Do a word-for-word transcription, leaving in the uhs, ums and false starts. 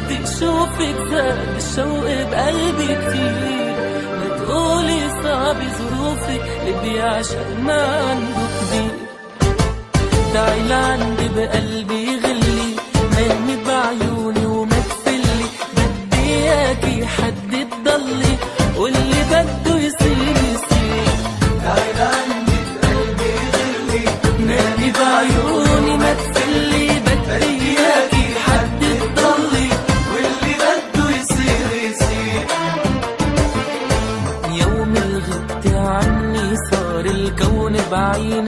بدي اشوفك زاد الشوق بقلبي كتير. ما تقولي صعب ظروفك اللي بيعشق ما عنده كبير. تعي لعندي بقلبي غلي، نامي بعيوني وما تفلي. بدي اياكي حد تضلي واللي بده يصير يصير. تعي لعندي بقلبي غلي، نامي بعيوني ما تفلي. بدي اياكي حد تضلي واللي بده يصير يصير. يوم اللي غبتي عني صار الكون بعيد